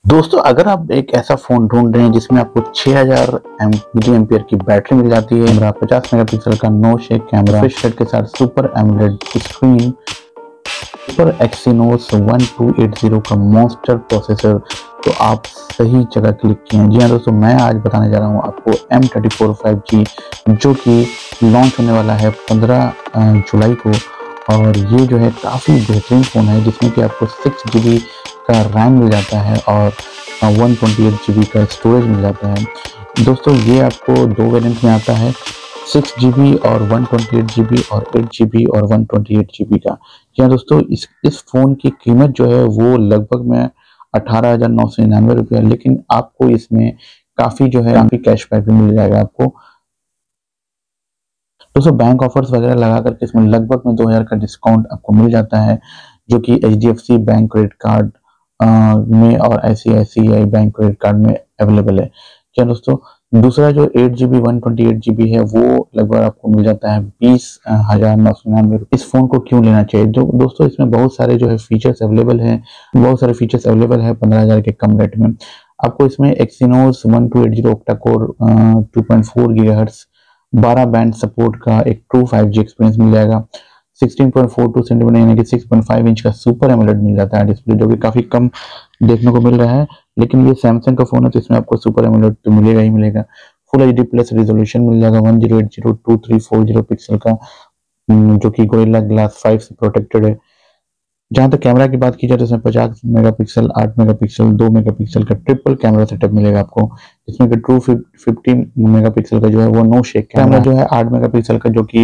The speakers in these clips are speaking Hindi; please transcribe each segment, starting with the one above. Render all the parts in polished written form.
दोस्तों, अगर आप एक ऐसा फ़ोन ढूंढ रहे हैं जिसमें आपको 6000 मिली एम्पियर की बैटरी मिल जाती है, कैमरा 50 मेगापिक्सल का no shake camera, refresh rate के साथ super AMOLED screen, super Exynos 1280 का मॉन्स्टर प्रोसेसर, तो आप सही जगह क्लिक किए हैं। जी हाँ दोस्तों, मैं आज बताने जा रहा हूँ आपको M34 5G, जो कि लॉन्च होने वाला है 15 जुलाई को। और ये जो है काफ़ी बेहतरीन फ़ोन है, जिसमें कि आपको 6 GB का रैम मिल जाता है और 128 GB का स्टोरेज मिल जाता है। दोस्तों, ये आपको दो वेरिएंट में आता है, 6 GB और 128 GB और 8 GB और 128 GB का। जी हाँ दोस्तों, इस फ़ोन की कीमत जो है वो लगभग में 18,999 रुपये है, लेकिन आपको इसमें काफ़ी जो है काफ़ी कैशबैक भी मिल जाएगा आपको। दोस्तों, बैंक ऑफर्स वगैरह लगा करके इसमें लगभग में 2000 का डिस्काउंट आपको मिल जाता है, जो कि HDFC बैंक क्रेडिट कार्ड में और ICICI बैंक क्रेडिट कार्ड में अवेलेबल है। क्या दोस्तों, दूसरा जो 8 GB 128 GB है वो लगभग आपको मिल जाता है 20,999। इस फोन को क्यों लेना चाहिए? जो दोस्तों, इसमें बहुत सारे जो है फीचर्स अवेलेबल हैं, 15,000 के कम रेट में। आपको इसमें Exynos 1280 octa core 2.4 GHz 12 band support का एक ट्रू 5G एक्सपीरियंस मिल जाएगा। 16.42 सेंटीमीटर यानी कि 6.5 इंच का सुपर एमोलेड मिल जाता है डिस्प्ले, जो कि काफी कम देखने को मिल रहा है, लेकिन ये सैमसंग का फोन है तो इसमें आपको सुपर एमोलेड तो मिलेगा ही मिलेगा। फुल HD प्लस रेजोल्यूशन मिल जाएगा 1080x2340 पिक्सल का, जो कि गोरिल्ला ग्लास 5 से प्रोटेक्टेड है। जहां तक कैमरा की बात की जाए तो इसमें 50 मेगापिक्सल, 8 मेगापिक्सल, 2 मेगापिक्सल का ट्रिपल कैमरा सेटअप मिलेगा आपको, जिसमें कि ट्रू 50 मेगापिक्सल का जो है वो नो शेक कैमरा जो है, 8 मेगापिक्सल का जो कि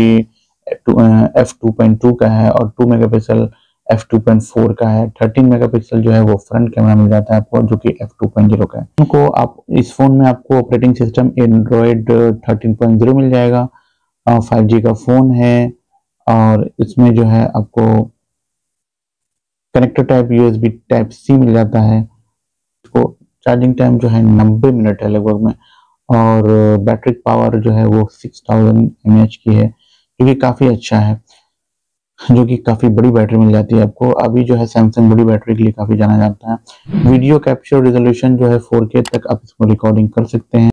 f2.2 का है, और 2 मेगापिक्सल f2.4 का है। 13 मेगापिक्सल जो है वो फ्रंट कैमरा मिल जाता है आपको, जो कि f2.0 का है। उनको आप इस फोन में आपको ऑपरेटिंग सिस्टम एंड्रॉयड 13.0 मिल जाएगा। 5G का फोन है, और इसमें जो है आपको connector type USB type C मिल जाता है। इसको चार्जिंग टाइम जो है 90 मिनट है लगभग में, और बैटरी पावर जो है वो 6000 mAh की है, जो कि काफ़ी अच्छा है, जो कि काफ़ी बड़ी बैटरी मिल जाती है आपको। अभी जो है सैमसंग बड़ी बैटरी के लिए काफ़ी जाना जाता है। वीडियो कैप्चर रेजोल्यूशन जो है 4K तक आप इसको रिकॉर्डिंग कर सकते हैं।